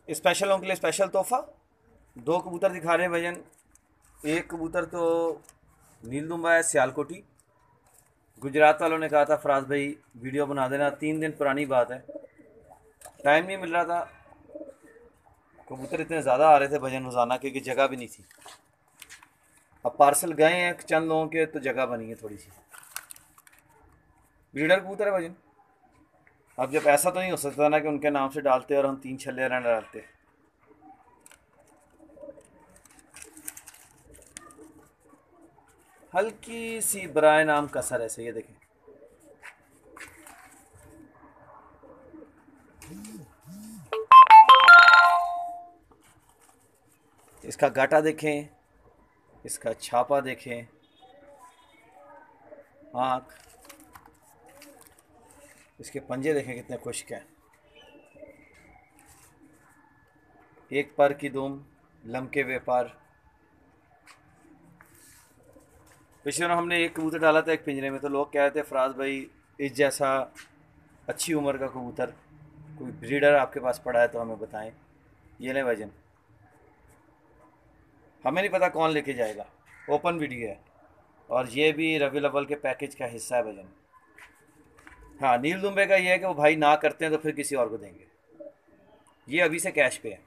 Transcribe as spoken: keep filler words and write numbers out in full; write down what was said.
स्पेशलों के लिए स्पेशल तोहफा। दो कबूतर दिखा रहे हैं भजन। एक कबूतर तो नीलदुम्बा है, सियालकोटी। गुजरात वालों ने कहा था फराज भाई वीडियो बना देना, तीन दिन पुरानी बात है, टाइम नहीं मिल रहा था। कबूतर इतने ज़्यादा आ रहे थे भजन रोज़ाना, क्योंकि जगह भी नहीं थी। अब पार्सल गए हैं चंद लोगों के, तो जगह बनी है थोड़ी सी। ब्रीडर कबूतर है भजन। अब जब ऐसा तो नहीं हो सकता ना कि उनके नाम से डालते और हम तीन छल्ले रन डालते। हल्की सी बराए नाम कसर है, सही है, देखें। इसका गाटा देखें, इसका छापा देखें, आँख, इसके पंजे देखें कितने खुश्क हैं। एक पर की दुम, लमके व्यापार। पिछले दिनों हमने एक कबूतर डाला था एक पिंजरे में, तो लोग कह रहे थे फराज भाई इस जैसा अच्छी उम्र का कबूतर कोई ब्रीडर आपके पास पड़ा है तो हमें बताएं। ये ले वजन, हमें नहीं पता कौन लेके जाएगा, ओपन वीडियो है, और ये भी रवि अव्वल के पैकेज का हिस्सा है वजन। हाँ, नील दुम्बे का ये है कि वो भाई ना करते हैं तो फिर किसी और को देंगे। ये अभी से कैश पे है।